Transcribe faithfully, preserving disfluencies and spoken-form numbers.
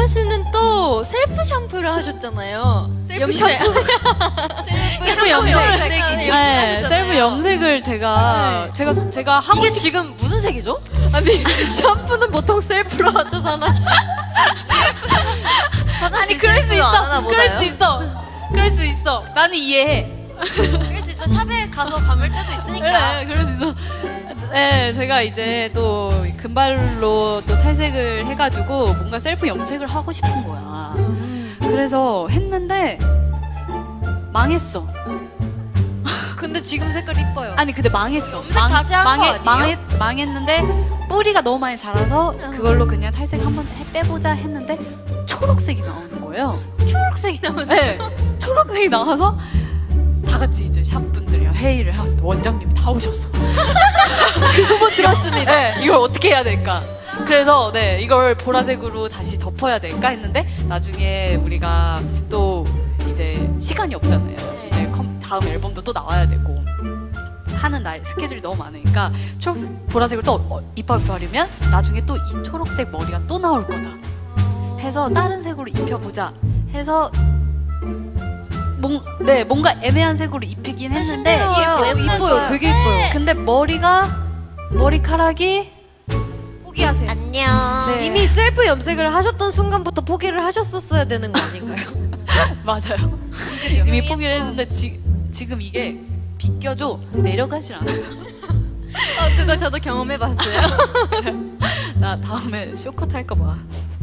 씨는 또 셀프 샴푸를 하셨잖아요. 셀프 염색. 샴푸. 셀프 염색. 네, 셀프 염색을 제가 네. 제가 제가 하고 이게 싶... 지금 무슨 색이죠? 아니 샴푸는 보통 셀프로 하죠, 사나 씨. 아니 그럴 수 있어. 그럴 수 있어. 그럴 수 있어. 나는 이해해. 그럴 수 있어. 샵에 가서 감을 때도 있으니까. 네, 그럴 수 있어. 네, 제가 이제 또 금발로 또 탈색을 해가지고 뭔가 셀프 염색을 하고 싶은 거야. 그래서 했는데 망했어. 근데 지금 색깔 이뻐요. 아니 근데 망했어. 염색 다시 한거 아니에요? 망했, 망했는데 뿌리가 너무 많이 자라서 그걸로 그냥 탈색 한번 빼보자 했는데 초록색이 나오는 거예요. 초록색이 나왔어요. 네, 초록색이 나와서 다 같이 이제 샵분들이랑 회의를 해왔어. 원장님이 다 오셨어. 그 소문 들었습니다. 네, 이걸 어떻게 해야 될까? 그래서 네, 이걸 보라색으로 다시 덮어야 될까 했는데 나중에 우리가 또 이제 시간이 없잖아요. 네. 이제 컴, 다음 앨범도 또 나와야 되고 하는 날 스케줄이 너무 많으니까 초록색, 보라색을 또 어, 입혀버리면 나중에 또 이 초록색 머리가 또 나올 거다. 해서 다른 색으로 입혀보자 해서 뭔, 네, 뭔가 애매한 색으로 입히긴 했는데 신비로워요. 예뻐요, 예쁘죠? 이뻐요. 되게 이뻐요. 근데 머리가 머리카락이 포기하세요. 안녕. 네. 이미 셀프 염색을 하셨던 순간부터 포기를 하셨었어야 되는 거 아닌가요? 맞아요. 이미 포기를 했는데 지, 지금 이게 비껴줘 내려가질 않아요. 어, 그거 저도 경험해봤어요. 나 다음에 쇼컷 할까 봐.